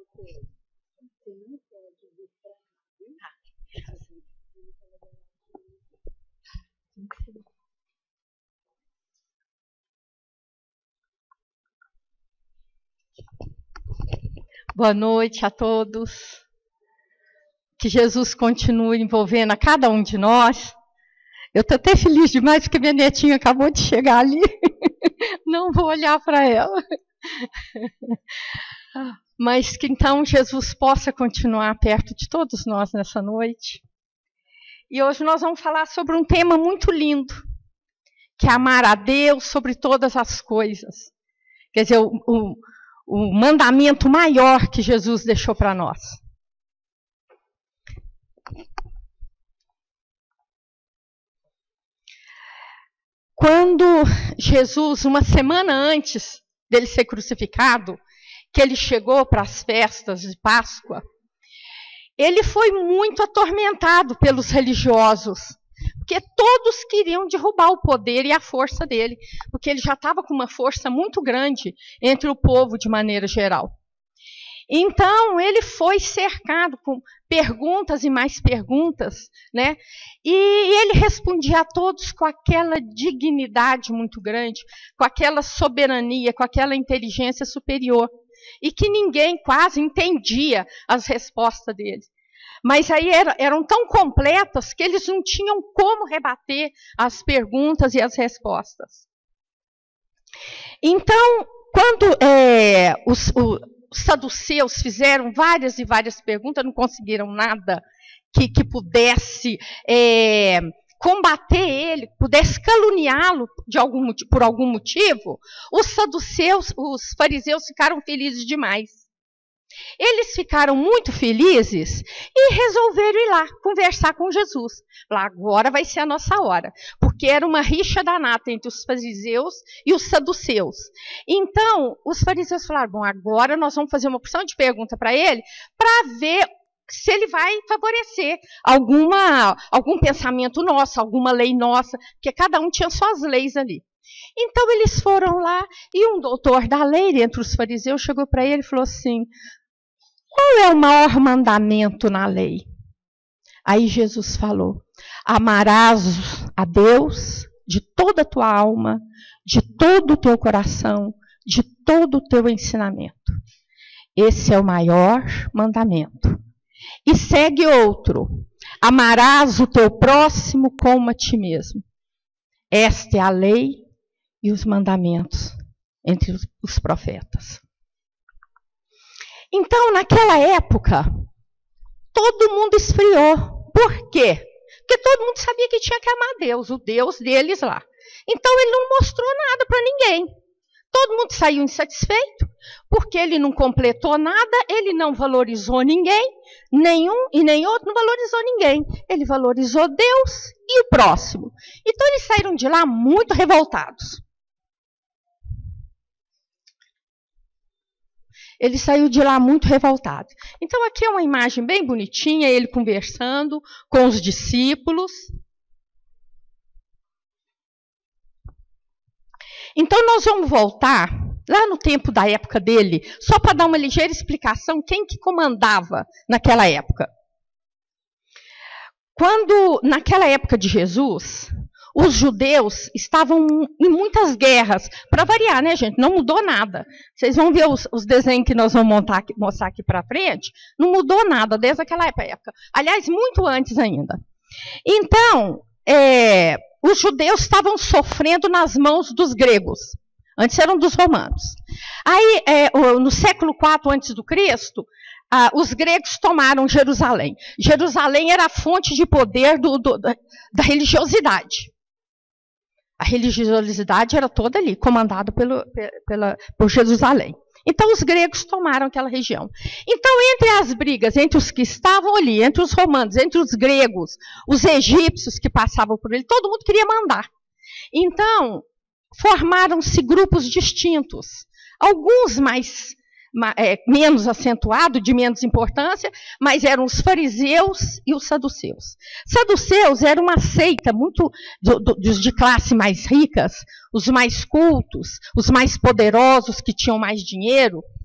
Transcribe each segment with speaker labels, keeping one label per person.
Speaker 1: Boa noite a todos. Que Jesus continue envolvendo a cada um de nós. Eu estou até feliz demais porque minha netinha acabou de chegar ali. Não vou olhar para ela. Mas que então Jesus possa continuar perto de todos nós nessa noite. E hoje nós vamos falar sobre um tema muito lindo, que é amar a Deus sobre todas as coisas. Quer dizer, o mandamento maior que Jesus deixou para nós. Quando Jesus, uma semana antes dele ser crucificado, que ele chegou para as festas de Páscoa, ele foi muito atormentado pelos religiosos, porque todos queriam derrubar o poder e a força dele, porque ele já estava com uma força muito grande entre o povo de maneira geral. Então, ele foi cercado com perguntas e mais perguntas, né? E ele respondia a todos com aquela dignidade muito grande, com aquela soberania, com aquela inteligência superior, e que ninguém quase entendia as respostas dele. Mas aí eram tão completas que eles não tinham como rebater as perguntas e as respostas. Então, quando os saduceus fizeram várias e várias perguntas, não conseguiram nada que pudesse combater ele, pudesse caluniá-lo por algum motivo, os saduceus, os fariseus ficaram felizes demais. Eles ficaram muito felizes e resolveram ir lá conversar com Jesus. Lá, agora vai ser a nossa hora. Porque era uma rixa danada entre os fariseus e os saduceus. Então, os fariseus falaram, bom, agora nós vamos fazer uma opção de pergunta para ele, para ver se ele vai favorecer algum pensamento nosso, alguma lei nossa, porque cada um tinha suas leis ali. Então, eles foram lá e um doutor da lei, entre os fariseus, chegou para ele e falou assim, qual é o maior mandamento na lei? Aí Jesus falou, amarás a Deus de toda a tua alma, de todo o teu coração, de todo o teu ensinamento. Esse é o maior mandamento. E segue outro, amarás o teu próximo como a ti mesmo. Esta é a lei e os mandamentos entre os profetas. Então, naquela época, todo mundo esfriou. Por quê? Porque todo mundo sabia que tinha que amar Deus, o Deus deles lá. Então, ele não mostrou nada para ninguém. Todo mundo saiu insatisfeito, porque ele não completou nada, ele não valorizou ninguém, nenhum e nem outro não valorizou ninguém. Ele valorizou Deus e o próximo. Então, eles saíram de lá muito revoltados. Ele saiu de lá muito revoltado. Então, aqui é uma imagem bem bonitinha, ele conversando com os discípulos. Então, nós vamos voltar lá no tempo da época dele, só para dar uma ligeira explicação quem que comandava naquela época. Quando, naquela época de Jesus, os judeus estavam em muitas guerras. Para variar, né, gente? Não mudou nada. Vocês vão ver os desenhos que nós vamos mostrar aqui para frente. Não mudou nada desde aquela época. Aliás, muito antes ainda. Então, os judeus estavam sofrendo nas mãos dos gregos. Antes eram dos romanos. Aí, no século IV a.C., os gregos tomaram Jerusalém. Jerusalém era a fonte de poder da religiosidade. A religiosidade era toda ali, comandada por Jerusalém. Então, os gregos tomaram aquela região. Então, entre as brigas, entre os que estavam ali, entre os romanos, entre os gregos, os egípcios que passavam por ele, todo mundo queria mandar. Então, formaram-se grupos distintos. Alguns menos acentuados, de menos importância, mas eram os fariseus e os saduceus. Saduceus era uma seita muito dos de classe mais ricas, os mais cultos, os mais poderosos que tinham mais dinheiro,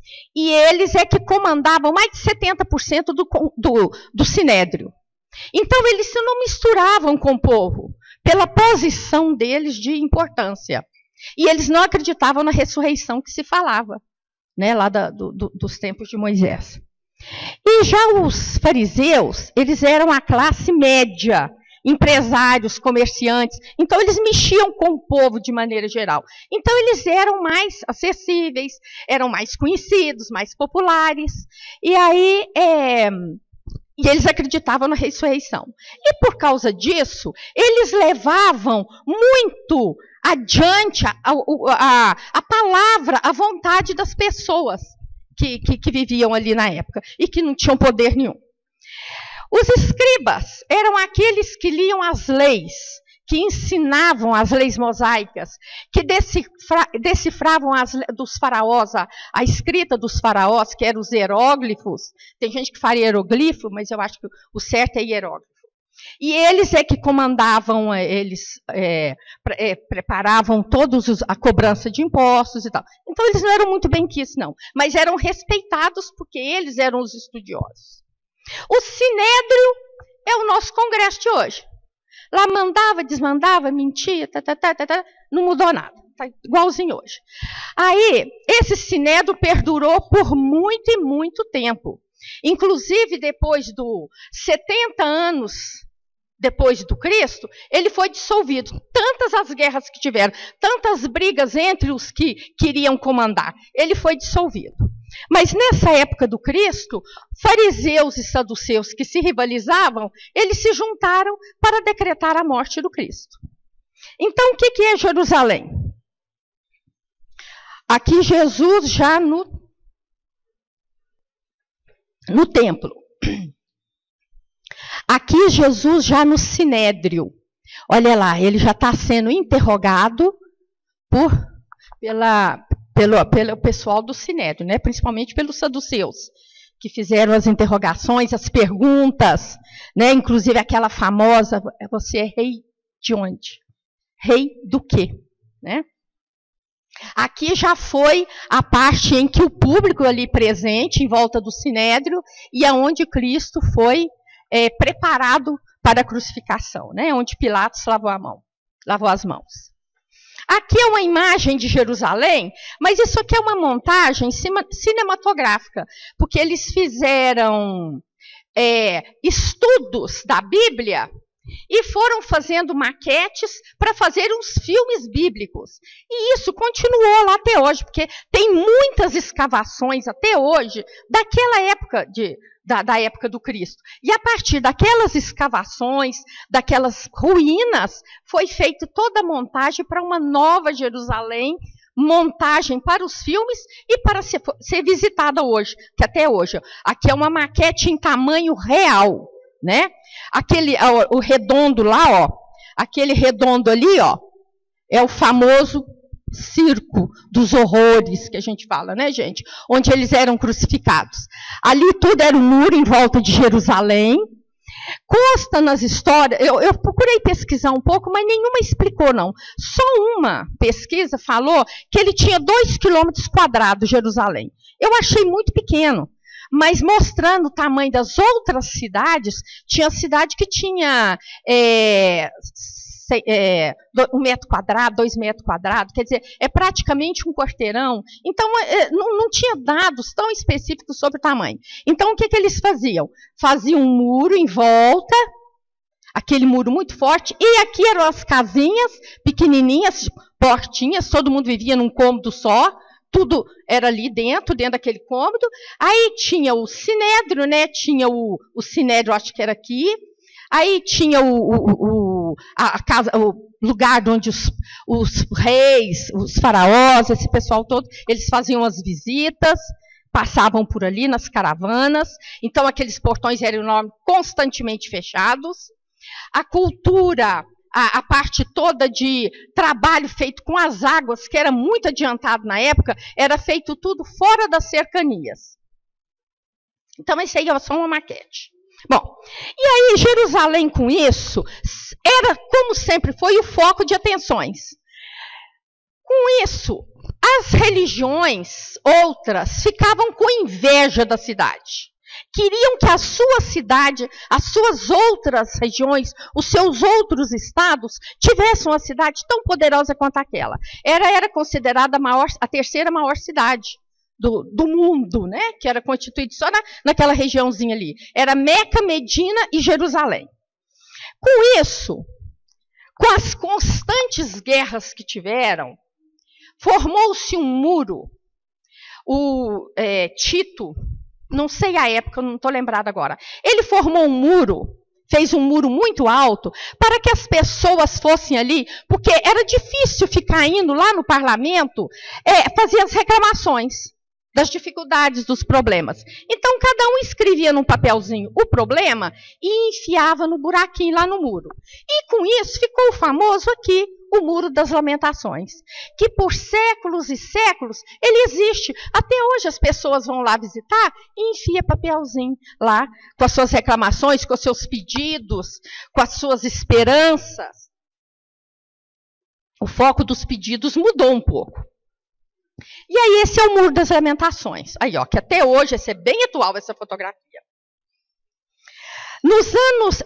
Speaker 1: E eles é que comandavam mais de 70% do sinédrio. Então, eles se não misturavam com o povo, pela posição deles de importância. E eles não acreditavam na ressurreição que se falava, né, lá dos tempos de Moisés. E já os fariseus, eles eram a classe média, empresários, comerciantes. Então, eles mexiam com o povo de maneira geral. Então, eles eram mais acessíveis, eram mais conhecidos, mais populares. E aí, e eles acreditavam na ressurreição. E por causa disso, eles levavam muito adiante a palavra, a vontade das pessoas que viviam ali na época e que não tinham poder nenhum. Os escribas eram aqueles que liam as leis, que ensinavam as leis mosaicas, que decifravam dos faraós, a escrita dos faraós, que eram os hieróglifos. Tem gente que fala hieroglifo, mas eu acho que o certo é hieróglifo. E eles é que comandavam, eles preparavam a cobrança de impostos e tal. Então, eles não eram muito bem quistos, não. Mas eram respeitados porque eles eram os estudiosos. O sinédrio é o nosso congresso de hoje. Lá mandava, desmandava, mentia, não mudou nada. Está igualzinho hoje. Aí, esse sinédrio perdurou por muito e muito tempo. Inclusive, depois dos 70 anos depois do Cristo, ele foi dissolvido. Tantas as guerras que tiveram, tantas brigas entre os que queriam comandar, ele foi dissolvido. Mas nessa época do Cristo, fariseus e saduceus que se rivalizavam, eles se juntaram para decretar a morte do Cristo. Então, o que é Jerusalém? Aqui Jesus já no templo. Aqui Jesus já no sinédrio. Olha lá, ele já está sendo interrogado pelo pessoal do sinédrio, né? Principalmente pelos saduceus, que fizeram as interrogações, as perguntas, né? Inclusive aquela famosa, você é rei de onde? Rei do quê? Né? Aqui já foi a parte em que o público ali presente, em volta do sinédrio, e aonde Cristo foi preparado para a crucificação, né? Onde Pilatos lavou as mãos. Aqui é uma imagem de Jerusalém, mas isso aqui é uma montagem cinematográfica, porque eles fizeram estudos da Bíblia e foram fazendo maquetes para fazer uns filmes bíblicos. E isso continuou lá até hoje, porque tem muitas escavações até hoje daquela época da época do Cristo. E a partir daquelas escavações, daquelas ruínas, foi feita toda a montagem para uma nova Jerusalém, montagem para os filmes e para ser visitada hoje, que até hoje. Aqui é uma maquete em tamanho real, né? O redondo lá, ó, aquele redondo ali, ó, é o famoso circo dos horrores, que a gente fala, né, gente? Onde eles eram crucificados. Ali tudo era um muro em volta de Jerusalém. Consta nas histórias, eu procurei pesquisar um pouco, mas nenhuma explicou, não. Só uma pesquisa falou que ele tinha 2 quilômetros quadrados, Jerusalém. Eu achei muito pequeno. Mas mostrando o tamanho das outras cidades, tinha cidade que tinha 1 metro quadrado, 2 metros quadrados, quer dizer, é praticamente um quarteirão. Então, não tinha dados tão específicos sobre o tamanho. Então, o que eles faziam? Faziam um muro em volta, aquele muro muito forte, e aqui eram as casinhas pequenininhas, portinhas, todo mundo vivia num cômodo só, tudo era ali dentro daquele cômodo. Aí tinha o sinédrio, né? Tinha o sinédrio, acho que era aqui. Aí tinha a casa, o lugar onde os reis, os faraós, esse pessoal todo, eles faziam as visitas, passavam por ali nas caravanas. Então, aqueles portões eram enormes, constantemente fechados. A cultura, a parte toda de trabalho feito com as águas, que era muito adiantado na época, era feito tudo fora das cercanias. Então, esse aí é só uma maquete. Bom, e aí Jerusalém com isso, era, como sempre foi, o foco de atenções. Com isso, As religiões, outras, ficavam com inveja da cidade. Queriam que a sua cidade, as suas outras regiões, os seus outros estados, tivessem uma cidade tão poderosa quanto aquela. Era considerada a terceira maior cidade do mundo, né? Que era constituída só naquela regiãozinha ali. Era Meca, Medina e Jerusalém. Com isso, com as constantes guerras que tiveram, formou-se um muro. O Tito, não sei a época, não estou lembrada agora, ele formou um muro, fez um muro muito alto, para que as pessoas fossem ali, porque era difícil ficar indo lá no parlamento, fazer as reclamações das dificuldades, dos problemas. Então, cada um escrevia num papelzinho o problema e enfiava no buraquinho lá no muro. E com isso ficou famoso aqui o Muro das Lamentações, que por séculos e séculos ele existe. Até hoje as pessoas vão lá visitar e enfia papelzinho lá, com as suas reclamações, com os seus pedidos, com as suas esperanças. O foco dos pedidos mudou um pouco. E aí esse é o Muro das Lamentações. Aí, ó, que até hoje, essa é bem atual essa fotografia. Nos anos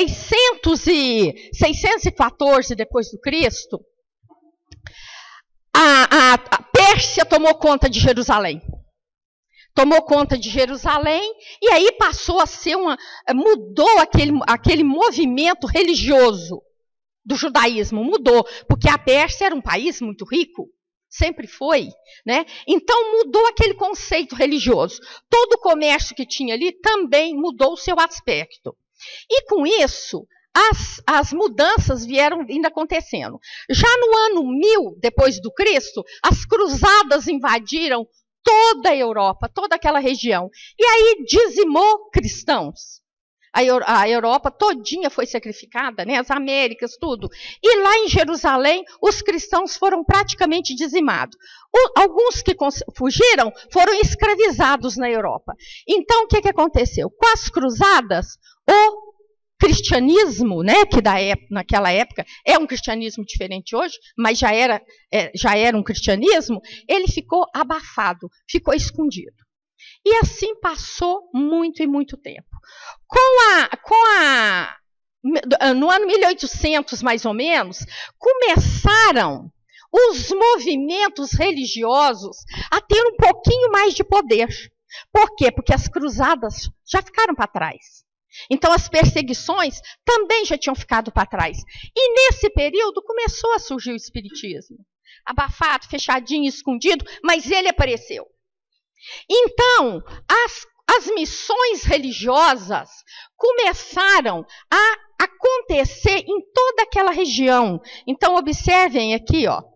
Speaker 1: 614 depois do Cristo, a Pérsia tomou conta de Jerusalém. Tomou conta de Jerusalém e aí passou a ser mudou aquele movimento religioso do judaísmo, mudou, porque a Pérsia era um país muito rico. Sempre foi, né? Então mudou aquele conceito religioso. Todo o comércio que tinha ali também mudou o seu aspecto. E com isso, as mudanças vieram ainda acontecendo. Já no ano 1000 depois do Cristo, as cruzadas invadiram toda a Europa, toda aquela região. E aí dizimou cristãos. A Europa todinha foi sacrificada, né? As Américas, tudo. E lá em Jerusalém, os cristãos foram praticamente dizimados. Alguns que fugiram foram escravizados na Europa. Então, o que aconteceu? Com as cruzadas, o cristianismo, né, que naquela época é um cristianismo diferente hoje, mas já era um cristianismo, ele ficou abafado, ficou escondido. E assim passou muito e muito tempo. No ano 1800, mais ou menos, começaram os movimentos religiosos a ter um pouquinho mais de poder. Por quê? Porque as cruzadas já ficaram para trás. Então, as perseguições também já tinham ficado para trás. E nesse período começou a surgir o espiritismo. Abafado, fechadinho, escondido, mas ele apareceu. Então, as missões religiosas começaram a acontecer em toda aquela região. Então, observem aqui, ó.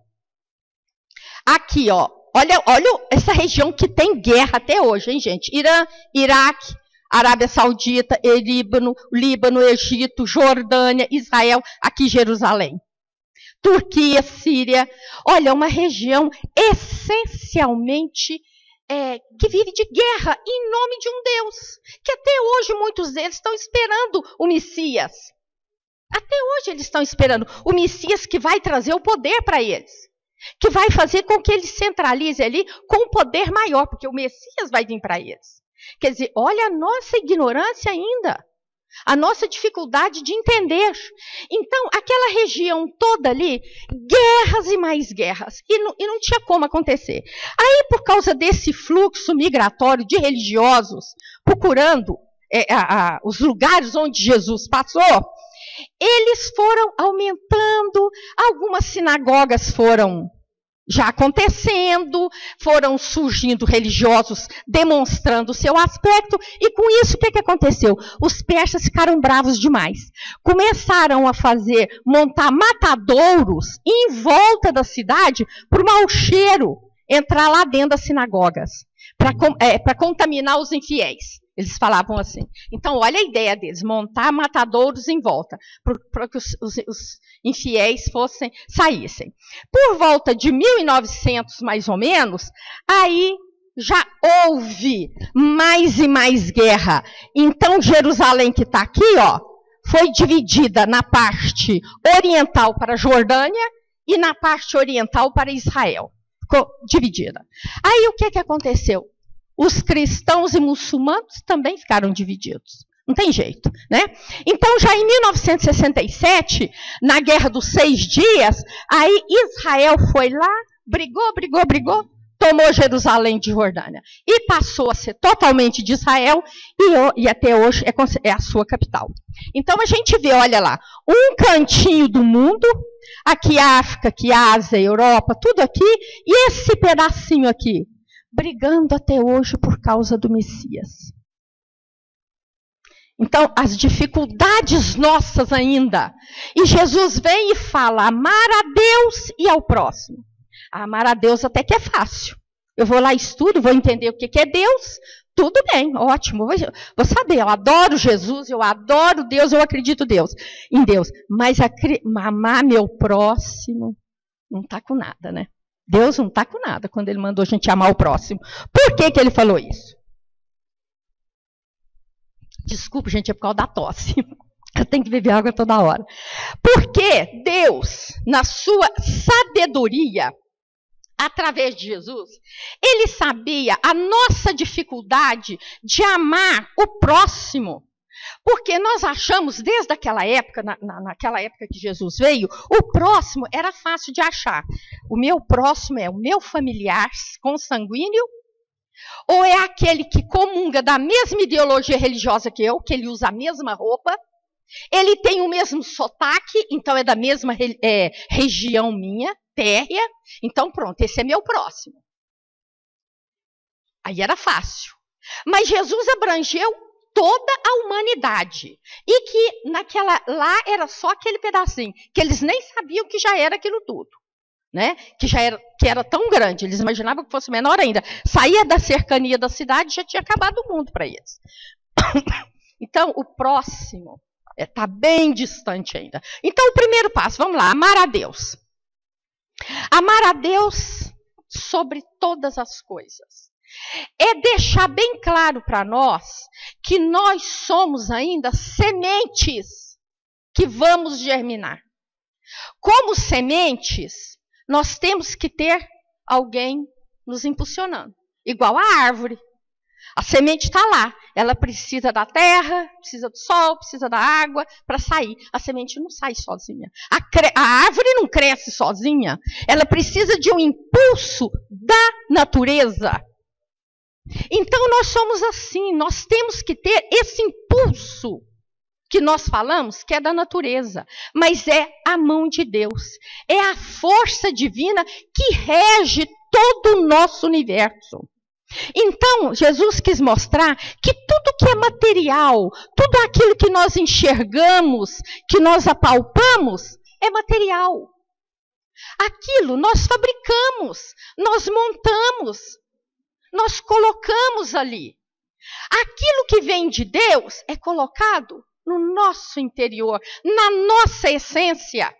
Speaker 1: Aqui, ó. Olha essa região que tem guerra até hoje, hein, gente? Irã, Iraque, Arábia Saudita, Líbano, Egito, Jordânia, Israel, aqui Jerusalém. Turquia, Síria. Olha, uma região essencialmente que vive de guerra em nome de um Deus, que até hoje muitos deles estão esperando o Messias. Até hoje eles estão esperando o Messias que vai trazer o poder para eles, que vai fazer com que eles centralizem ali com um poder maior, porque o Messias vai vir para eles. Quer dizer, olha a nossa ignorância ainda, a nossa dificuldade de entender. Então, aquela região toda ali, guerras e mais guerras, e não tinha como acontecer. Aí, por causa desse fluxo migratório de religiosos, procurando os lugares onde Jesus passou, eles foram aumentando, algumas sinagogas foram já acontecendo, foram surgindo religiosos demonstrando o seu aspecto, e com isso o que aconteceu? Os persas ficaram bravos demais. Começaram a montar matadouros em volta da cidade para o mau cheiro entrar lá dentro das sinagogas, para contaminar os infiéis. Eles falavam assim. Então, olha a ideia deles, montar matadouros em volta, para que os infiéis saíssem. Por volta de 1900, mais ou menos, aí já houve mais e mais guerra. Então, Jerusalém, que está aqui, ó, foi dividida na parte oriental para a Jordânia e na parte oriental para Israel. ficou dividida. Aí o que aconteceu? Os cristãos e muçulmanos também ficaram divididos. Não tem jeito, né? Então, já em 1967, na Guerra dos 6 Dias, aí Israel foi lá, brigou, tomou Jerusalém de Jordânia e passou a ser totalmente de Israel e até hoje é a sua capital. Então, a gente vê, olha lá, um cantinho do mundo, aqui África, aqui Ásia, Europa, tudo aqui, e esse pedacinho aqui, brigando até hoje por causa do Messias. Então, as dificuldades nossas ainda. E Jesus vem e fala, amar a Deus e ao próximo. Amar a Deus até que é fácil. Eu vou lá, estudo, vou entender o que é Deus. Tudo bem, ótimo. Vou saber, eu adoro Jesus, eu adoro Deus, eu acredito em Deus. Mas amar meu próximo não está com nada, né? Deus não está com nada quando ele mandou a gente amar o próximo. Por que ele falou isso? Desculpa, gente, é por causa da tosse. Eu tenho que beber água toda hora. Porque Deus, na sua sabedoria, através de Jesus, ele sabia a nossa dificuldade de amar o próximo. Porque nós achamos, desde aquela época, naquela época que Jesus veio, o próximo era fácil de achar. O meu próximo é o meu familiar consanguíneo, ou é aquele que comunga da mesma ideologia religiosa que eu, que ele usa a mesma roupa, ele tem o mesmo sotaque, então é da mesma região minha, térrea, então pronto, esse é meu próximo. Aí era fácil. Mas Jesus abrangeu toda a humanidade. E que lá era só aquele pedacinho, que eles nem sabiam que já era aquilo tudo. Né? Que era tão grande, eles imaginavam que fosse menor ainda. Saía da cercania da cidade, já tinha acabado o mundo para eles. Então, o próximo está bem distante ainda. Então, o primeiro passo, vamos lá, amar a Deus. Amar a Deus sobre todas as coisas. É deixar bem claro para nós que nós somos ainda sementes que vamos germinar. Como sementes, nós temos que ter alguém nos impulsionando. Igual a árvore. A semente está lá. Ela precisa da terra, precisa do sol, precisa da água para sair. A semente não sai sozinha. A árvore não cresce sozinha. Ela precisa de um impulso da natureza. Então nós somos assim. Nós temos que ter esse impulso que nós falamos, que é da natureza, mas é a mão de Deus. É a força divina que rege todo o nosso universo. Então, Jesus quis mostrar que tudo que é material, tudo aquilo que nós enxergamos, que nós apalpamos, é material. Aquilo nós fabricamos, nós montamos, nós colocamos ali. Aquilo que vem de Deus é colocado no nosso interior, na nossa essência.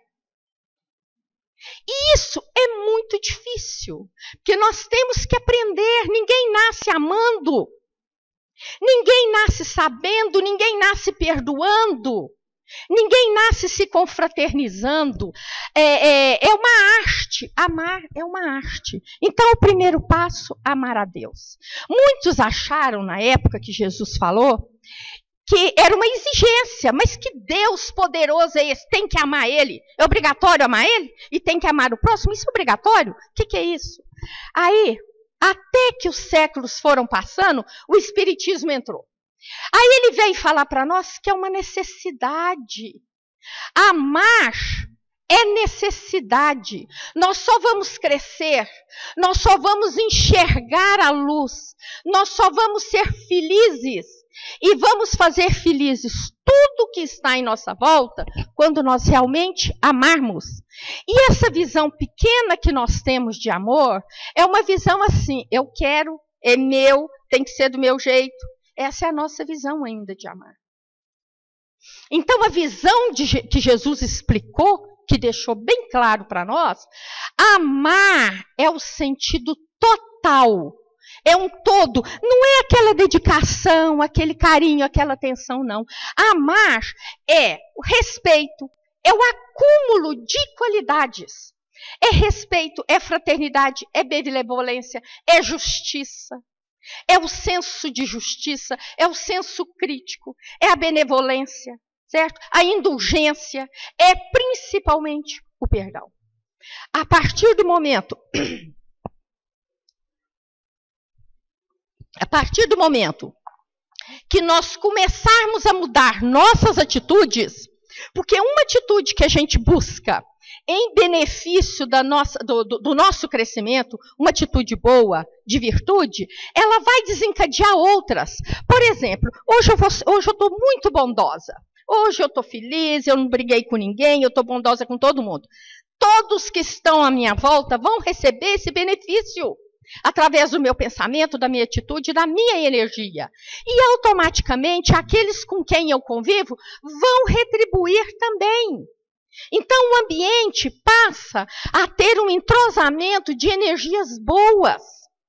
Speaker 1: E isso é muito difícil, porque nós temos que aprender. Ninguém nasce amando, ninguém nasce sabendo, ninguém nasce perdoando, ninguém nasce se confraternizando. É uma arte, amar é uma arte. Então o primeiro passo, amar a Deus. Muitos acharam na época que Jesus falou que era uma exigência, mas que Deus poderoso é esse? Tem que amar Ele? É obrigatório amar Ele? E tem que amar o próximo? Isso é obrigatório? O que é isso? Aí, até que os séculos foram passando, o Espiritismo entrou. Aí ele veio falar para nós que é uma necessidade. Amar é necessidade. Nós só vamos crescer, nós só vamos enxergar a luz, nós só vamos ser felizes e vamos fazer felizes tudo que está em nossa volta quando nós realmente amarmos. E essa visão pequena que nós temos de amor é uma visão assim, eu quero, é meu, tem que ser do meu jeito. Essa é a nossa visão ainda de amar. Então a visão que Jesus explicou, que deixou bem claro para nós, amar é o sentido total. É um todo, não é aquela dedicação, aquele carinho, aquela atenção, não. Amar é o respeito, é o acúmulo de qualidades. É respeito, é fraternidade, é benevolência, é justiça. É o senso de justiça, é o senso crítico, é a benevolência, certo? A indulgência, é principalmente o perdão. A partir do momento que nós começarmos a mudar nossas atitudes, porque uma atitude que a gente busca em benefício do nosso crescimento, uma atitude boa, de virtude, ela vai desencadear outras. Por exemplo, hoje eu estou muito bondosa. Hoje eu estou feliz, eu não briguei com ninguém, eu estou bondosa com todo mundo. Todos que estão à minha volta vão receber esse benefício através do meu pensamento, da minha atitude, da minha energia. E automaticamente aqueles com quem eu convivo vão retribuir também. Então o ambiente passa a ter um entrosamento de energias boas.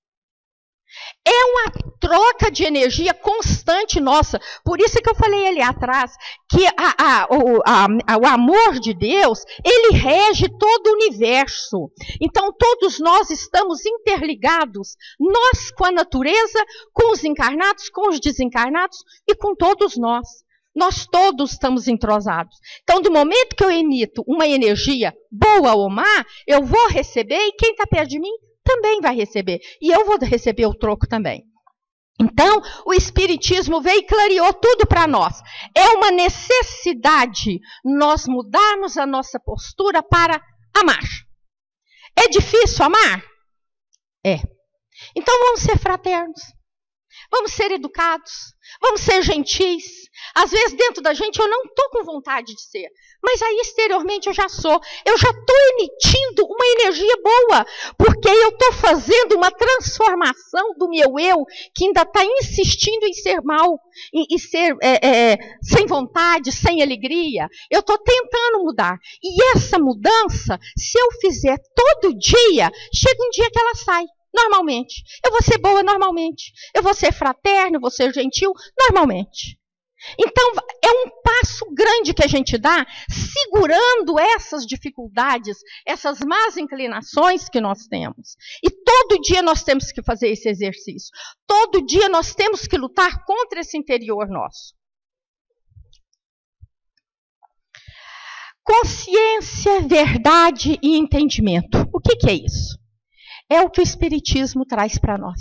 Speaker 1: É uma troca de energia constante nossa. Por isso que eu falei ali atrás que o amor de Deus, ele rege todo o universo. Então todos nós estamos interligados, nós com a natureza, com os encarnados, com os desencarnados e com todos nós. Nós todos estamos entrosados. Então, do momento que eu emito uma energia boa ou má, eu vou receber e quem está perto de mim também vai receber. E eu vou receber o troco também. Então, o Espiritismo veio e clareou tudo para nós. É uma necessidade nós mudarmos a nossa postura para amar. É difícil amar? É. Então, vamos ser fraternos. Vamos ser educados. Vamos ser gentis. Às vezes dentro da gente eu não estou com vontade de ser. Mas aí exteriormente eu já sou. Eu já estou emitindo uma energia boa. Porque eu estou fazendo uma transformação do meu eu que ainda está insistindo em ser mal. Em ser sem vontade, sem alegria. Eu estou tentando mudar. E essa mudança, se eu fizer todo dia, chega um dia que ela sai. Normalmente. Eu vou ser boa normalmente. Eu vou ser fraterno, vou ser gentil normalmente. Então, é um passo grande que a gente dá, segurando essas dificuldades, essas más inclinações que nós temos. E todo dia nós temos que fazer esse exercício. Todo dia nós temos que lutar contra esse interior nosso. Consciência, verdade e entendimento. O que é isso? É o que o Espiritismo traz para nós.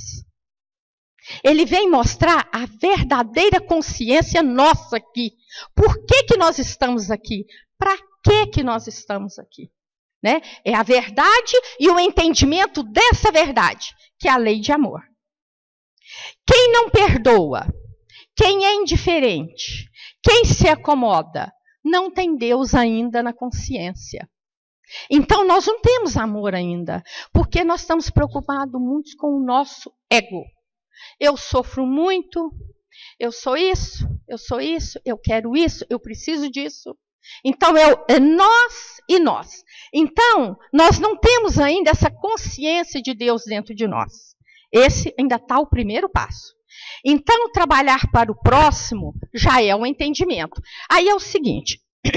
Speaker 1: Ele vem mostrar a verdadeira consciência nossa aqui. Por que nós estamos aqui? Para que nós estamos aqui? Né? É a verdade e o entendimento dessa verdade, que é a lei de amor. Quem não perdoa, quem é indiferente, quem se acomoda, não tem Deus ainda na consciência. Então, nós não temos amor ainda, porque nós estamos preocupados muito com o nosso ego. Eu sofro muito, eu sou isso, eu quero isso, eu preciso disso. Então, é nós e nós. Então, nós não temos ainda essa consciência de Deus dentro de nós. Esse ainda está o primeiro passo. Então, trabalhar para o próximo já é um entendimento. Aí é o seguinte...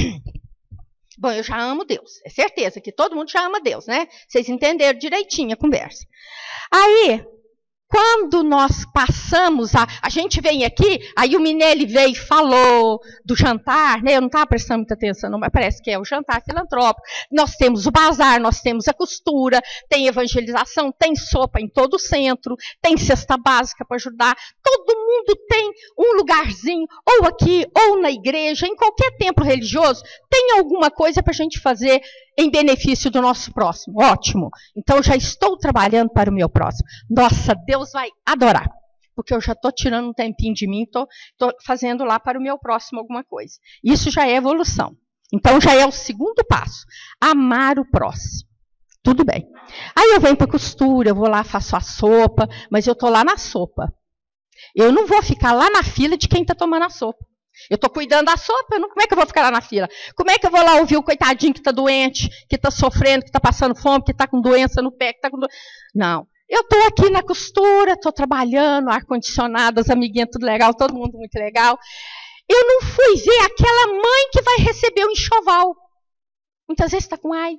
Speaker 1: Bom, eu já amo Deus, é certeza que todo mundo já ama Deus, né? Vocês entenderam direitinho a conversa. Aí, quando nós passamos, a gente vem aqui, aí o Minelli veio e falou do jantar, né? Eu não estava prestando muita atenção, não, mas parece que é o jantar filantrópico. Nós temos o bazar, nós temos a costura, tem evangelização, tem sopa em todo o centro, tem cesta básica para ajudar. Todo mundo tem um lugarzinho, ou aqui, ou na igreja, em qualquer templo religioso, tem alguma coisa para a gente fazer em benefício do nosso próximo. Ótimo. Então, já estou trabalhando para o meu próximo. Nossa, Deus vai adorar. Porque eu já estou tirando um tempinho de mim, estou fazendo lá para o meu próximo alguma coisa. Isso já é evolução. Então, já é o segundo passo. Amar o próximo. Tudo bem. Aí eu venho para a costura, eu vou lá, faço a sopa, mas eu estou lá na sopa. Eu não vou ficar lá na fila de quem está tomando a sopa. Eu estou cuidando da sopa, como é que eu vou ficar lá na fila? Como é que eu vou lá ouvir o coitadinho que está doente, que está sofrendo, que está passando fome, que está com doença no pé, que está com doença? Não. Eu estou aqui na costura, estou trabalhando, ar-condicionado, as amiguinhas, tudo legal, todo mundo muito legal. Eu não fui ver aquela mãe que vai receber o enxoval. Muitas vezes está com AIDS,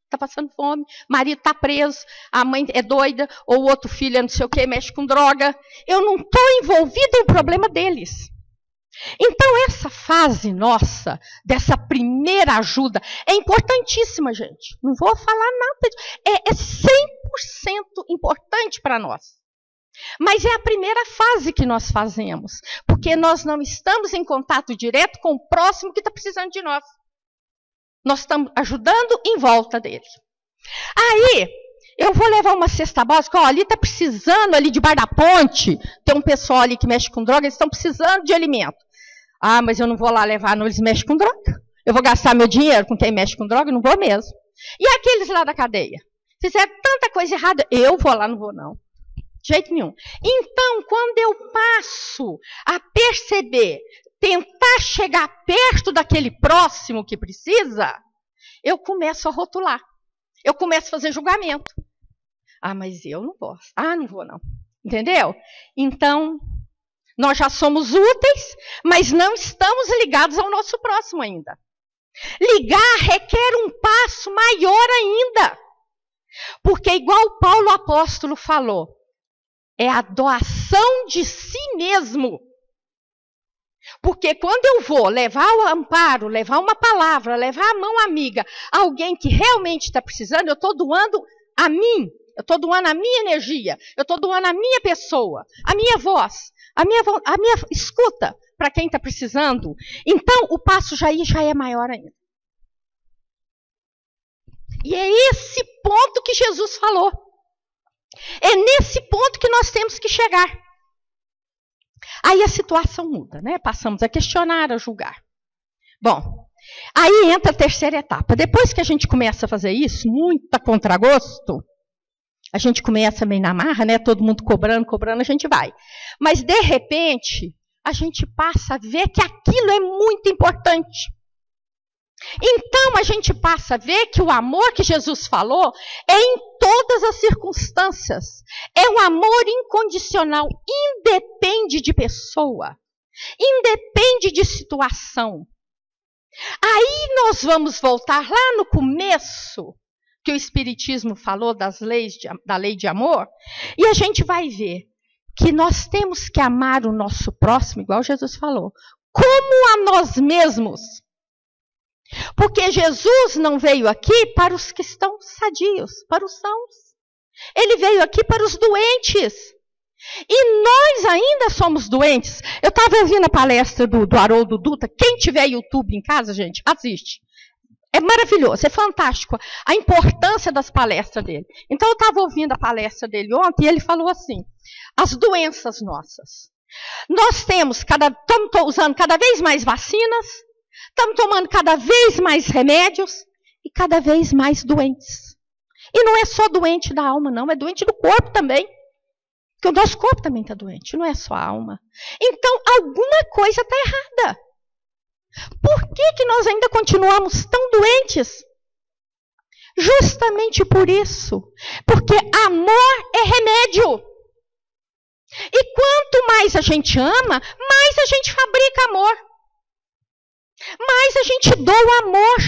Speaker 1: está passando fome, marido está preso, a mãe é doida, ou o outro filho é não sei o quê, mexe com droga. Eu não estou envolvida no problema deles. Então, essa fase nossa, dessa primeira ajuda, é importantíssima, gente. Não vou falar nada. É 100% importante para nós. Mas é a primeira fase que nós fazemos, porque nós não estamos em contato direto com o próximo que está precisando de nós. Nós estamos ajudando em volta dele. Aí, eu vou levar uma cesta básica, ali está precisando, ali debaixo da ponte, tem um pessoal ali que mexe com droga, eles estão precisando de alimento. Ah, mas eu não vou lá levar, não, eles mexem com droga. Eu vou gastar meu dinheiro com quem mexe com droga? Não vou mesmo. E aqueles lá da cadeia? Fizeram tanta coisa errada, eu vou lá, não vou não. De jeito nenhum. Então, quando eu passo a perceber, tentar chegar perto daquele próximo que precisa, eu começo a rotular. Eu começo a fazer julgamento. Ah, mas eu não posso. Ah, não vou não. Entendeu? Então, nós já somos úteis, mas não estamos ligados ao nosso próximo ainda. Ligar requer um passo maior ainda. Porque igual Paulo apóstolo falou, é a doação de si mesmo. Porque quando eu vou levar o amparo, levar uma palavra, levar a mão amiga a alguém que realmente está precisando, eu estou doando a mim, eu estou doando a minha energia, eu estou doando a minha pessoa, a minha voz, a minha escuta para quem está precisando. Então, o passo já é maior ainda. E é esse ponto que Jesus falou. É nesse ponto que nós temos que chegar. Aí a situação muda, né? Passamos a questionar, a julgar. Bom, aí entra a terceira etapa. Depois que a gente começa a fazer isso, muito a contragosto, a gente começa meio na marra, né? Todo mundo cobrando, a gente vai. Mas, de repente, a gente passa a ver que aquilo é muito importante. Então, a gente passa a ver que o amor que Jesus falou é em todas as circunstâncias. É um amor incondicional, independe de pessoa, independe de situação. Aí nós vamos voltar lá no começo, que o Espiritismo falou da lei de amor, e a gente vai ver que nós temos que amar o nosso próximo, igual Jesus falou, como a nós mesmos. Porque Jesus não veio aqui para os que estão sadios, para os sãos. Ele veio aqui para os doentes. E nós ainda somos doentes. Eu estava ouvindo a palestra do Haroldo Dutra. Quem tiver YouTube em casa, gente, assiste. É maravilhoso, é fantástico a importância das palestras dele. Então, eu estava ouvindo a palestra dele ontem e ele falou assim, as doenças nossas. Nós estamos usando cada vez mais vacinas, estamos tomando cada vez mais remédios e cada vez mais doentes. E não é só doente da alma, não, é doente do corpo também. Porque o nosso corpo também está doente, não é só a alma. Então, alguma coisa está errada. Por que nós ainda continuamos tão doentes? Justamente por isso. Porque amor é remédio. E quanto mais a gente ama, mais a gente fabrica amor. Mais a gente doa amor.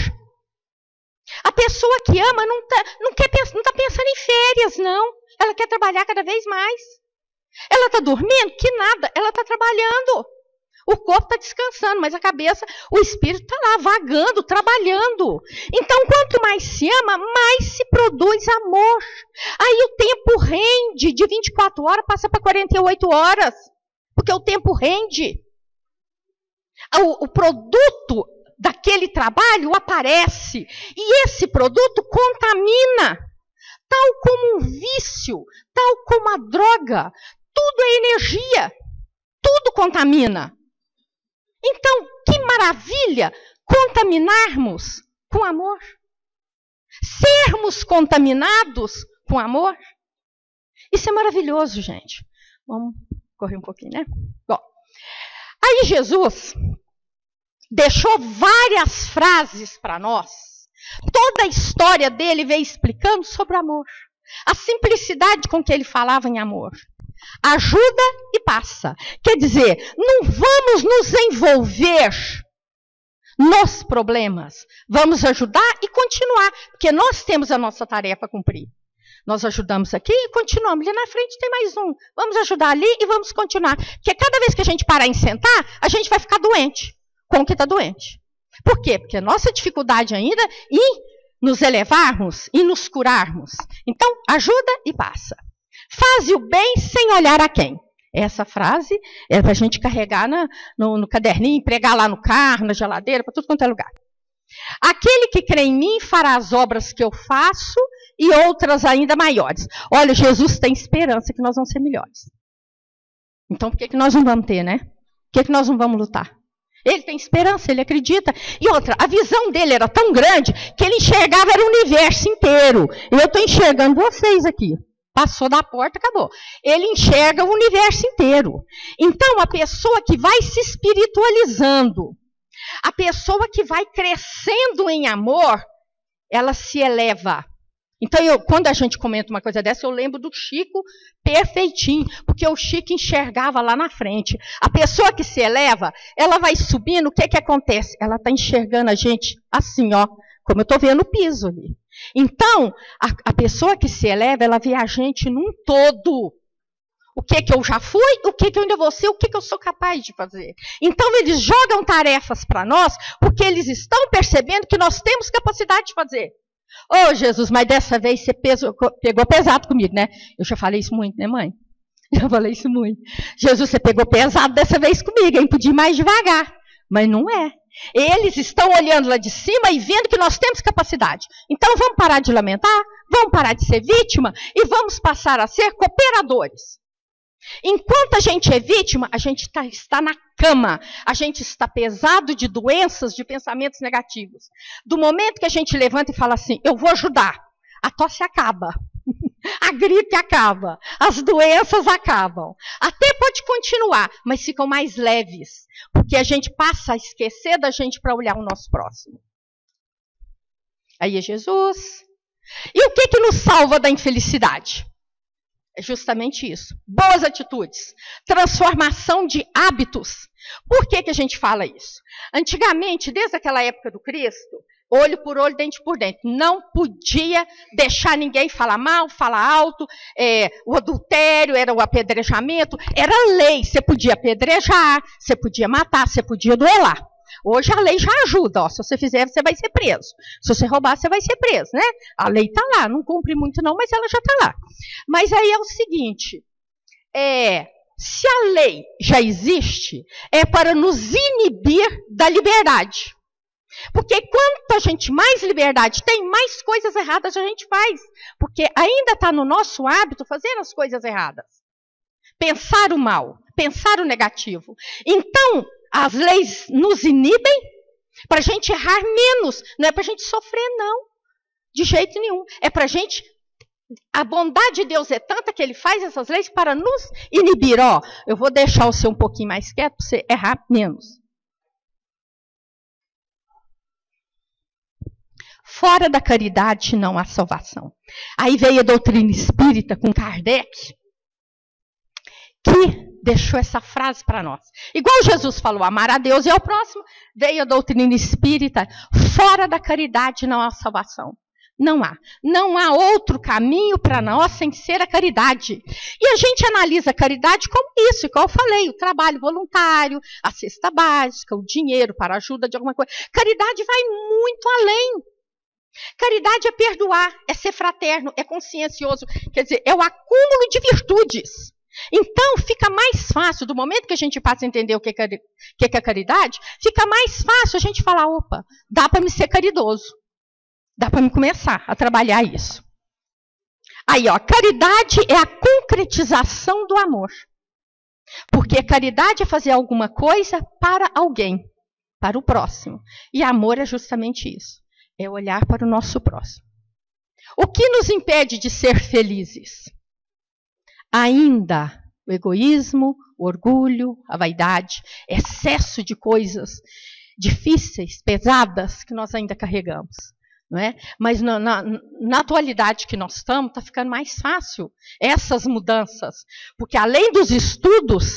Speaker 1: A pessoa que ama não está pensando em férias, não. Ela quer trabalhar cada vez mais. Ela está dormindo? Que nada, ela está trabalhando. O corpo está descansando, mas a cabeça, o espírito está lá, vagando, trabalhando. Então, quanto mais se ama, mais se produz amor. Aí o tempo rende, de 24 horas passa para 48 horas. Porque o tempo rende. O produto daquele trabalho aparece. E esse produto contamina. Tal como um vício, tal como a droga. Tudo é energia. Tudo contamina. Então, que maravilha contaminarmos com amor. Sermos contaminados com amor. Isso é maravilhoso, gente. Vamos correr um pouquinho, né? Bom, aí Jesus deixou várias frases para nós. Toda a história dele veio explicando sobre amor. A simplicidade com que ele falava em amor. Ajuda e passa. Quer dizer, não vamos nos envolver nos problemas. Vamos ajudar e continuar, porque nós temos a nossa tarefa a cumprir. Nós ajudamos aqui e continuamos. Ali na frente tem mais um. Vamos ajudar ali e vamos continuar. Porque cada vez que a gente parar em sentar, a gente vai ficar doente com o que está doente. Por quê? Porque a nossa dificuldade ainda é em nos elevarmos e nos curarmos. Então, ajuda e passa. Faze o bem sem olhar a quem. Essa frase é para a gente carregar no caderninho, pregar lá no carro, na geladeira, para tudo quanto é lugar. Aquele que crê em mim fará as obras que eu faço e outras ainda maiores. Olha, Jesus tem esperança que nós vamos ser melhores. Então, por que nós não vamos ter, né? Por que nós não vamos lutar? Ele tem esperança, ele acredita. E outra, a visão dele era tão grande que ele enxergava era o universo inteiro. E eu estou enxergando vocês aqui. Passou da porta, acabou. Ele enxerga o universo inteiro. Então, a pessoa que vai se espiritualizando, a pessoa que vai crescendo em amor, ela se eleva. Então, quando a gente comenta uma coisa dessa, eu lembro do Chico perfeitinho, porque o Chico enxergava lá na frente. A pessoa que se eleva, ela vai subindo, o que acontece? Ela está enxergando a gente assim, ó, como eu estou vendo o piso ali. Então, a pessoa que se eleva, ela vê a gente num todo. O que eu já fui, o que eu ainda vou ser, o que eu sou capaz de fazer. Então, eles jogam tarefas para nós, porque eles estão percebendo que nós temos capacidade de fazer. Ô, Jesus, mas dessa vez você pegou pesado comigo, né? Eu já falei isso muito, né, mãe? Já falei isso muito. Jesus, você pegou pesado dessa vez comigo, hein? Podia ir mais devagar. Mas não é. Eles estão olhando lá de cima e vendo que nós temos capacidade. Então, vamos parar de lamentar, vamos parar de ser vítima e vamos passar a ser cooperadores. Enquanto a gente é vítima, a gente está na cama, a gente está pesado de doenças, de pensamentos negativos. Do momento que a gente levanta e fala assim, eu vou ajudar, a tosse acaba, a gripe acaba, as doenças acabam. Até pode continuar, mas ficam mais leves, porque a gente passa a esquecer da gente para olhar o nosso próximo. Aí é Jesus. E o que nos salva da infelicidade? É justamente isso. Boas atitudes. Transformação de hábitos. Por que a gente fala isso? Antigamente, desde aquela época do Cristo, olho por olho, dente por dente. Não podia deixar ninguém falar mal, falar alto. O adultério, era o apedrejamento. Era lei. Você podia apedrejar, você podia matar, você podia duelar. Hoje a lei já ajuda, ó, se você fizer, você vai ser preso. Se você roubar, você vai ser preso, né? A lei está lá, não cumpre muito não, mas ela já está lá. Mas aí é o seguinte, se a lei já existe, é para nos inibir da liberdade. Porque quanto a gente mais liberdade tem, mais coisas erradas a gente faz. Porque ainda está no nosso hábito fazer as coisas erradas. Pensar o mal, pensar o negativo. Então, as leis nos inibem para a gente errar menos. Não é para a gente sofrer, não. De jeito nenhum. É para a gente... A bondade de Deus é tanta que Ele faz essas leis para nos inibir. Ó, eu vou deixar o seu um pouquinho mais quieto para você errar menos. Fora da caridade não há salvação. Aí veio a doutrina espírita com Kardec, que deixou essa frase para nós. Igual Jesus falou, amar a Deus e ao próximo, veio a doutrina espírita, fora da caridade não há salvação. Não há. Não há outro caminho para nós sem ser a caridade. E a gente analisa a caridade como isso, igual eu falei, o trabalho voluntário, a cesta básica, o dinheiro para ajuda de alguma coisa. Caridade vai muito além. Caridade é perdoar, é ser fraterno, é consciencioso, quer dizer, é o acúmulo de virtudes. Então, fica mais fácil, do momento que a gente passa a entender o que é caridade, fica mais fácil a gente falar, opa, dá para me ser caridoso. Dá para me começar a trabalhar isso. Aí, ó, caridade é a concretização do amor. Porque caridade é fazer alguma coisa para alguém, para o próximo. E amor é justamente isso. É olhar para o nosso próximo. O que nos impede de ser felizes? Ainda o egoísmo, o orgulho, a vaidade, excesso de coisas difíceis, pesadas, que nós ainda carregamos. Não é? Mas na atualidade que nós estamos, está ficando mais fácil essas mudanças. Porque além dos estudos,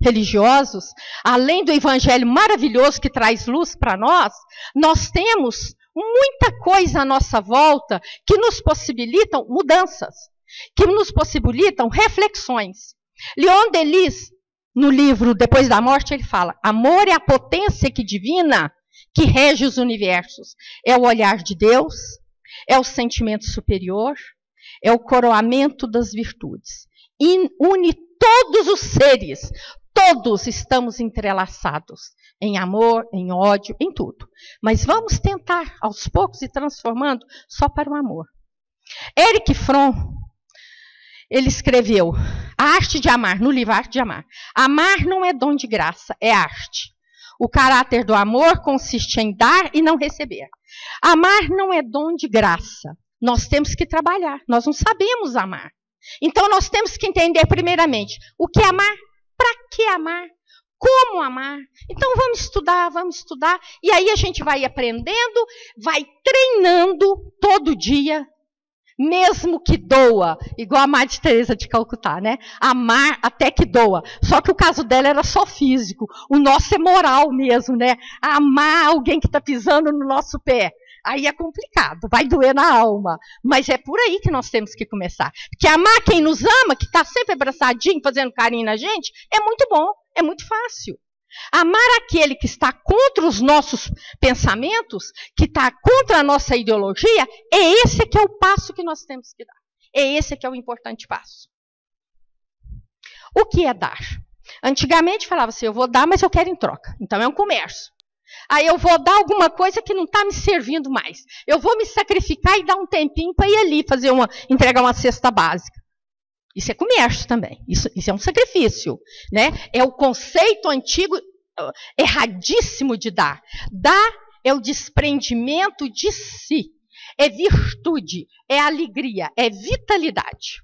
Speaker 1: religiosos, além do evangelho maravilhoso que traz luz para nós temos muita coisa à nossa volta que nos possibilitam mudanças, que nos possibilitam reflexões. Leon Denis, no livro Depois da Morte, ele fala: amor é a potência divina que rege os universos. É o olhar de Deus, é o sentimento superior, é o coroamento das virtudes. Une todos os seres, todos estamos entrelaçados em amor, em ódio, em tudo. Mas vamos tentar, aos poucos, ir transformando só para o amor. Erich Fromm, ele escreveu A Arte de Amar, no livro Arte de Amar. Amar não é dom de graça, é arte. O caráter do amor consiste em dar e não receber. Amar não é dom de graça. Nós temos que trabalhar. Nós não sabemos amar. Então, nós temos que entender, primeiramente, o que é amar, para que amar, como amar. Então, vamos estudar. E aí a gente vai aprendendo, vai treinando todo dia, mesmo que doa, igual a Madre Teresa de Calcutá, né? Amar até que doa. Só que o caso dela era só físico. O nosso é moral mesmo, né? Amar alguém que está pisando no nosso pé. Aí é complicado, vai doer na alma. Mas é por aí que nós temos que começar. Porque amar quem nos ama, que está sempre abraçadinho, fazendo carinho na gente, é muito bom, é muito fácil. Amar aquele que está contra os nossos pensamentos, que está contra a nossa ideologia, é esse que é o passo que nós temos que dar. É esse que é o importante passo. O que é dar? Antigamente falava assim, eu vou dar, mas eu quero em troca. Então é um comércio. Aí eu vou dar alguma coisa que não está me servindo mais. Eu vou me sacrificar e dar um tempinho para ir ali entregar uma cesta básica. Isso é comércio também. Isso é um sacrifício, né? É o conceito antigo, erradíssimo de dar. Dar é o desprendimento de si. É virtude, é alegria, é vitalidade.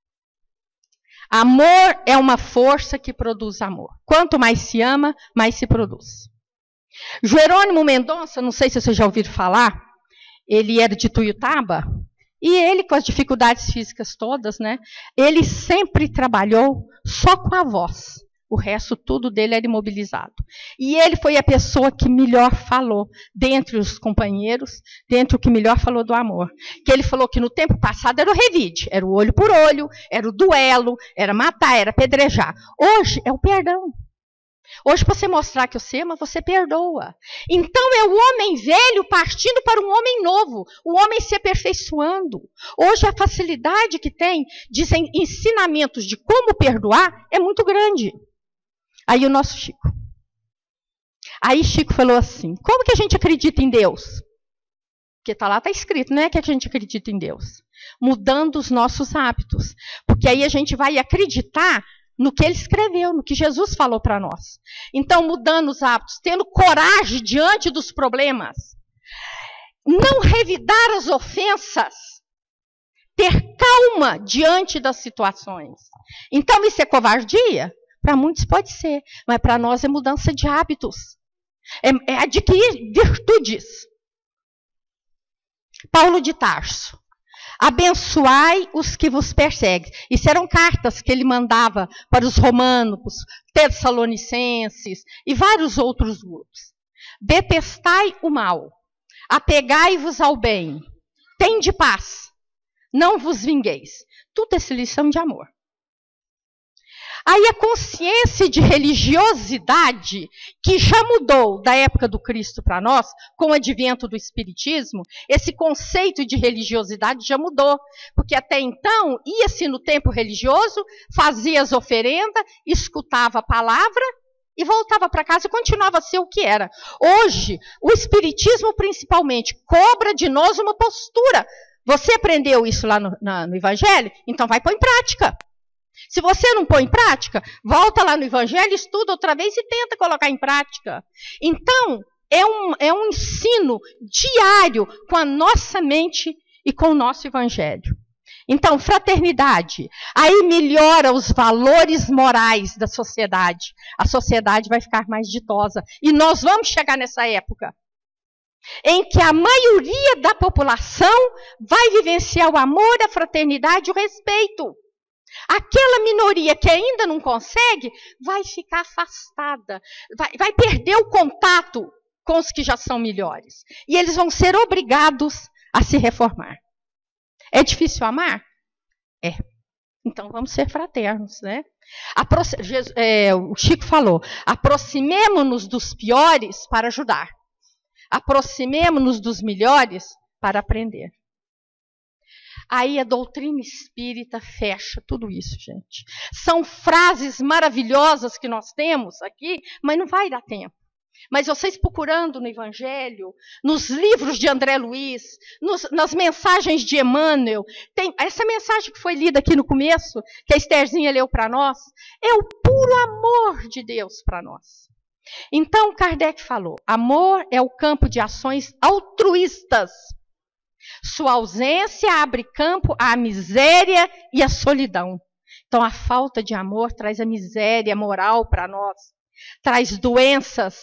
Speaker 1: Amor é uma força que produz amor. Quanto mais se ama, mais se produz. Jerônimo Mendonça, não sei se vocês já ouviram falar, ele era de Tuiutaba, e ele, com as dificuldades físicas todas, né, ele sempre trabalhou só com a voz. O resto tudo dele era imobilizado. E ele foi a pessoa que melhor falou, dentre os companheiros, dentre o que melhor falou do amor. Que ele falou que no tempo passado era o revide, era o olho por olho, era o duelo, era matar, era apedrejar. Hoje é o perdão. Hoje, para você mostrar que você ama, você perdoa. Então, é o homem velho partindo para um homem novo. O homem se aperfeiçoando. Hoje, a facilidade que tem de ensinamentos de como perdoar é muito grande. Aí, o nosso Chico. Aí, Chico falou assim, como que a gente acredita em Deus? Porque lá está escrito, não é que a gente acredita em Deus. Mudando os nossos hábitos. Porque aí a gente vai acreditar no que ele escreveu, no que Jesus falou para nós. Então, mudando os hábitos, tendo coragem diante dos problemas, não revidar as ofensas, ter calma diante das situações. Então, isso é covardia? Para muitos pode ser, mas para nós é mudança de hábitos. É adquirir virtudes. Paulo de Tarso. Abençoai os que vos perseguem. Isso eram cartas que ele mandava para os romanos, tessalonicenses e vários outros grupos. Detestai o mal, apegai-vos ao bem, tende paz, não vos vingueis. Tudo é lição de amor. Aí a consciência de religiosidade, que já mudou da época do Cristo para nós, com o advento do Espiritismo, esse conceito de religiosidade já mudou. Porque até então, ia-se no tempo religioso, fazia as oferendas, escutava a palavra e voltava para casa e continuava a ser o que era. Hoje, o Espiritismo principalmente cobra de nós uma postura. Você aprendeu isso lá no Evangelho? Então vai pôr em prática. Se você não põe em prática, volta lá no Evangelho, estuda outra vez e tenta colocar em prática. Então, é um ensino diário com a nossa mente e com o nosso Evangelho. Então, fraternidade, aí melhora os valores morais da sociedade. A sociedade vai ficar mais ditosa. E nós vamos chegar nessa época em que a maioria da população vai vivenciar o amor, a fraternidade e o respeito. Aquela minoria que ainda não consegue vai ficar afastada, vai perder o contato com os que já são melhores. E eles vão ser obrigados a se reformar. É difícil amar? É. Então vamos ser fraternos, né? O Chico falou, aproximemo-nos dos piores para ajudar. Aproximemo-nos dos melhores para aprender. Aí a doutrina espírita fecha tudo isso, gente. São frases maravilhosas que nós temos aqui, mas não vai dar tempo. Mas vocês procurando no Evangelho, nos livros de André Luiz, nas mensagens de Emmanuel, tem essa mensagem que foi lida aqui no começo, que a Estherzinha leu para nós, é o puro amor de Deus para nós. Então Kardec falou, amor é o campo de ações altruístas. Sua ausência abre campo à miséria e à solidão. Então a falta de amor traz a miséria moral para nós, traz doenças,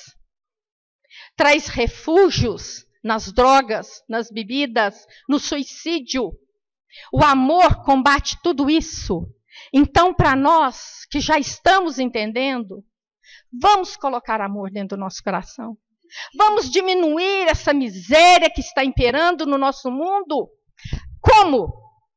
Speaker 1: traz refúgios nas drogas, nas bebidas, no suicídio. O amor combate tudo isso. Então, para nós que já estamos entendendo, vamos colocar amor dentro do nosso coração. Vamos diminuir essa miséria que está imperando no nosso mundo. Como?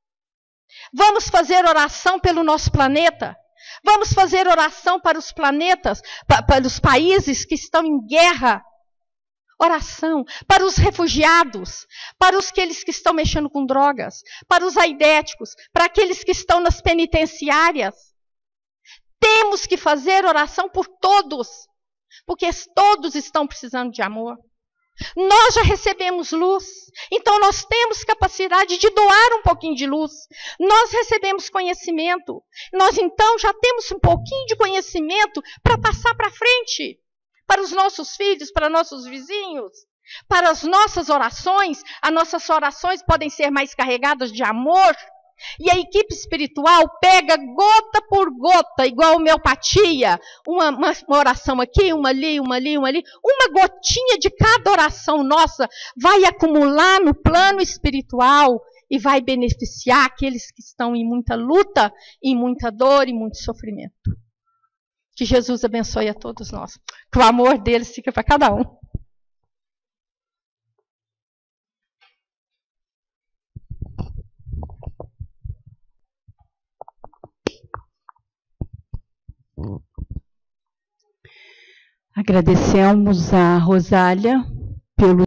Speaker 1: Vamos fazer oração pelo nosso planeta. Vamos fazer oração para os planetas, para os países que estão em guerra. Oração para os refugiados, para aqueles que estão mexendo com drogas, para os aidéticos, para aqueles que estão nas penitenciárias. Temos que fazer oração por todos, porque todos estão precisando de amor. Nós já recebemos luz, então nós temos capacidade de doar um pouquinho de luz. Nós recebemos conhecimento, nós então já temos um pouquinho de conhecimento para passar para frente. Para os nossos filhos, para nossos vizinhos, para as nossas orações podem ser mais carregadas de amor. E a equipe espiritual pega gota por gota, igual homeopatia, uma oração aqui, uma ali, uma ali, uma ali. Uma gotinha de cada oração nossa vai acumular no plano espiritual e vai beneficiar aqueles que estão em muita luta, em muita dor e muito sofrimento. Que Jesus abençoe a todos nós. Que o amor dele fica para cada um.
Speaker 2: Agradecemos a Rosália pelo